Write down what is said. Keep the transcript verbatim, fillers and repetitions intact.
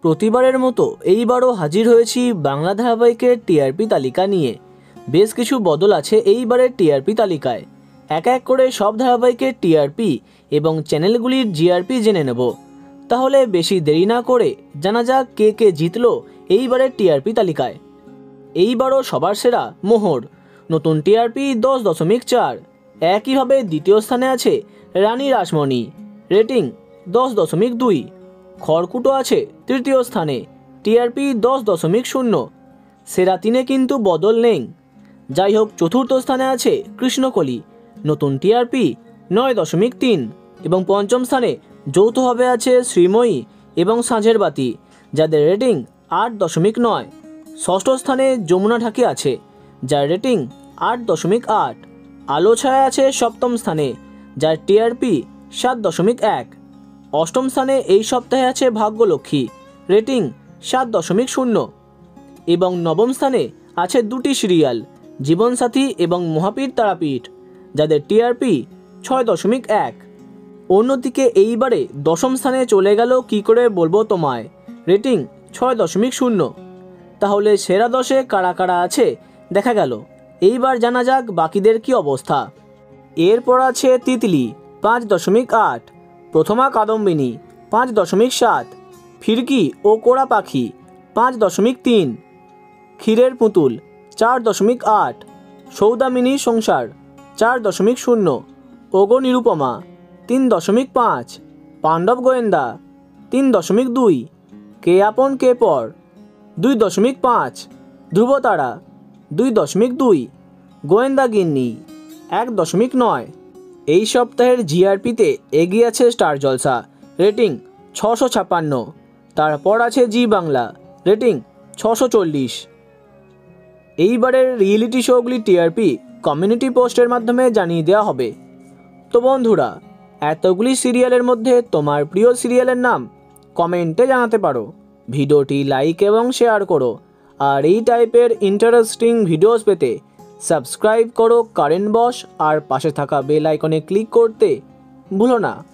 প্রতিবারের মতো এইবারও হাজির হয়েছি বাংলা ধারাবাহিকের টিআরপি তালিকা নিয়ে। বেশ কিছু বদল আছে এইবারের টিআরপি তালিকায়। এক এক করে সব ধারাবাহিকের টিআরপি এবং চ্যানেলগুলির জিআরপি জেনে নেব। তাহলে বেশি দেরি না করে জানা যাক কে কে জিতলো এইবারের টিআরপি তালিকায়। এইবারও সবার সেরা মোহর, নতুন টিআরপি দশ দশমিক চার। একইভাবে দ্বিতীয় স্থানে আছে রানী রাসমণি, রেটিং দশ দশমিক দুই। খড়কুটো আছে তৃতীয় স্থানে, টিআরপি দশ দশমিক শূন্য। সেরা তিনে কিন্তু বদল নেই। যাই হোক, চতুর্থ স্থানে আছে কৃষ্ণকলি, নতুন টিআরপি নয় দশমিক তিন। এবং পঞ্চম স্থানে যৌথভাবে আছে শ্রীময়ী এবং সাঁঝের বাতি, যাদের রেটিং আট দশমিক নয়। ষষ্ঠ স্থানে যমুনা ঢাকি আছে, যার রেটিং আট দশমিক আট। আলো ছায়া আছে সপ্তম স্থানে, যার টিআরপি সাত দশমিক এক। অষ্টম স্থানে এই সপ্তাহে আছে ভাগ্যলক্ষ্মী, রেটিং সাত দশমিক শূন্য। এবং নবম স্থানে আছে দুটি সিরিয়াল, জীবনসাথী এবং মহাপীর তারাপীঠ, যাদের টিআরপি ছয় দশমিক এক। অন্যদিকে এইবারে দশম স্থানে চলে গেল কি করে বলবো তোমায়, রেটিং ছয় দশমিক শূন্য। তাহলে সেরা দশে কারা কারা আছে দেখা গেল। এইবার জানা যাক বাকিদের কি অবস্থা। এরপর আছে তিতলি পাঁচ দশমিক আট, প্রথমা কাদম্বিনী পাঁচ দশমিক সাত, ফিরকি ও কোড়া পাখি পাঁচ দশমিক তিন, ক্ষীরের পুতুল চার দশমিক আট, সৌদামিনী সংসার চার দশমিক শূন্য, ওগো নিরুপমা তিন দশমিক পাঁচ, পাণ্ডব গোয়েন্দা তিন দশমিক দুই, কে আপন কে পর দুই দশমিক পাঁচ, ধ্রুবতারা দুই দশমিক দুই, গোয়েন্দা গিন্নি এক দশমিক নয়। এই সপ্তাহের জিআরপিতে এগিয়ে আছে স্টার জলসা, রেটিং ছশো ছাপ্পান্ন। তারপর আছে জি বাংলা, রেটিং ছশো চল্লিশ। এইবারের রিয়েলিটি শোগুলি টিআরপি কমিউনিটি পোস্টের মাধ্যমে জানিয়ে দেওয়া হবে। তো বন্ধুরা, এতগুলি সিরিয়ালের মধ্যে তোমার প্রিয় সিরিয়ালের নাম কমেন্টে জানাতে পারো। ভিডিওটি লাইক এবং শেয়ার করো। আর এই টাইপের ইন্টারেস্টিং ভিডিওস পেতে সাবস্ক্রাইব করো কারেন্ট বস, আর পাশে থাকা বেল আইকনে ক্লিক করতে ভুলো না।